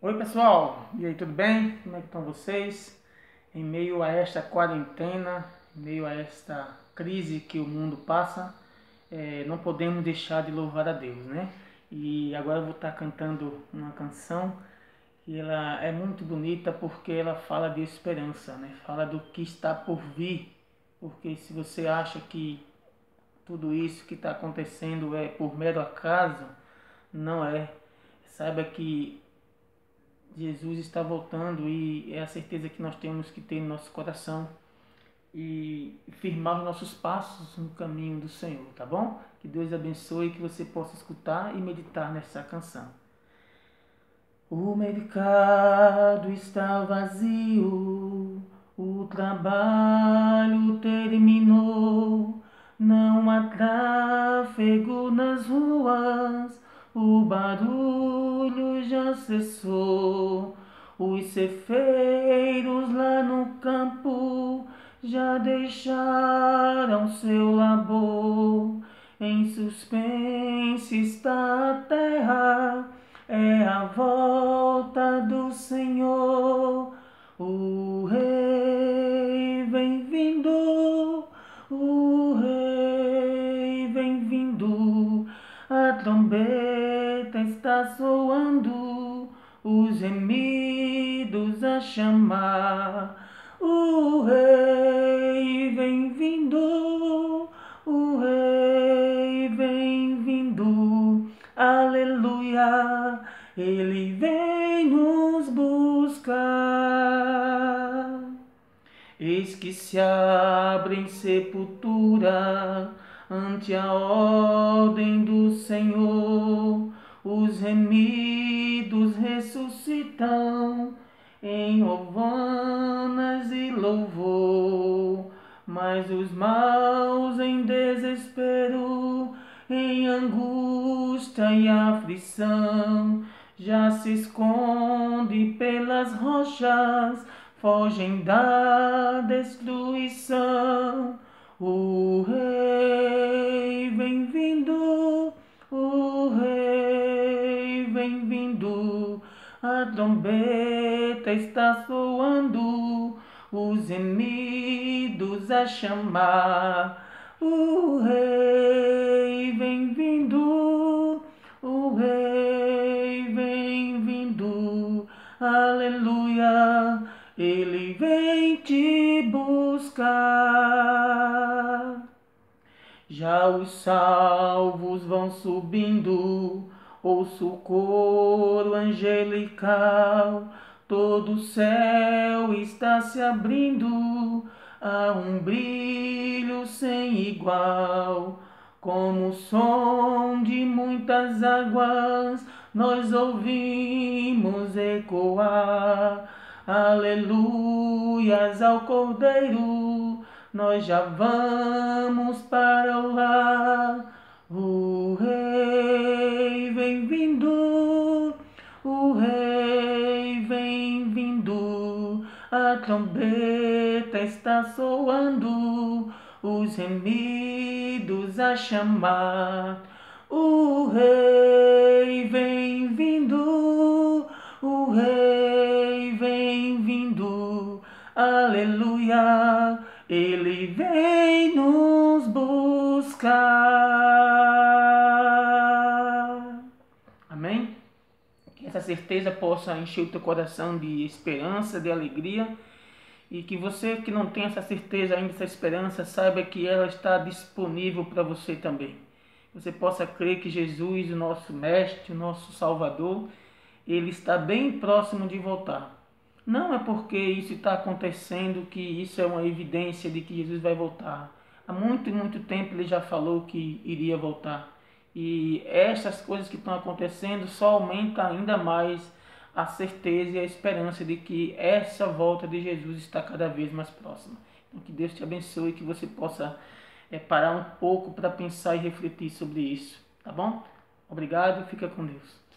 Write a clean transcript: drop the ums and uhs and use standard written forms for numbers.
Oi pessoal, e aí, tudo bem? Como é que estão vocês? Em meio a esta quarentena, em meio a esta crise que o mundo passa, não podemos deixar de louvar a Deus, né? E agora eu vou estar cantando uma canção que ela é muito bonita porque ela fala de esperança, né? Fala do que está por vir, porque se você acha que tudo isso que está acontecendo é por mero acaso, não é. Saiba que Jesus está voltando e é a certeza que nós temos que ter no nosso coração e firmar os nossos passos no caminho do Senhor, tá bom? Que Deus abençoe e que você possa escutar e meditar nessa canção. O mercado está vazio, o trabalho terminou, não há tráfego nas ruas, o barulho já cessou. Os cefeiros lá no campo já deixaram seu labor. Em suspense está a terra, é a volta do Senhor. O Rei vem vindo, o Rei vem vindo. A trombeta está soando, os gemidos a chamar. O Rei vem vindo, o Rei vem vindo. Aleluia, Ele vem nos buscar. Eis que se abrem sepultura ante a ordem do Senhor. Os remidos ressuscitam em hovanas e louvor. Mas os maus em desespero, em angústia e aflição, já se esconde pelas rochas, fogem da destruição. O Rei vem vindo, o Rei vem vindo. A trombeta está soando, os gemidos a chamar. O Rei vem vindo, o Rei vem vindo. Aleluia, Ele vem te buscar. Já os salvos vão subindo, ouço o coro angelical, todo o céu está se abrindo, há um brilho sem igual, como o som de muitas águas, nós ouvimos ecoar. Aleluias ao Cordeiro, nós já vamos para o lar. O Rei vem vindo, o Rei vem vindo. A trombeta está soando, os gemidos a chamar. O Rei vem vindo, o Rei vem vindo. Aleluia, Ele vem nos buscar. Amém? Que essa certeza possa encher o teu coração de esperança, de alegria, e que você que não tem essa certeza ainda, essa esperança, saiba que ela está disponível para você também. Você possa crer que Jesus, o nosso Mestre, o nosso Salvador, Ele está bem próximo de voltar. Não é porque isso está acontecendo que isso é uma evidência de que Jesus vai voltar. Há muito, muito tempo Ele já falou que iria voltar. E essas coisas que estão acontecendo só aumentam ainda mais a certeza e a esperança de que essa volta de Jesus está cada vez mais próxima. Então que Deus te abençoe e que você possa parar um pouco para pensar e refletir sobre isso. Tá bom? Obrigado, fica com Deus.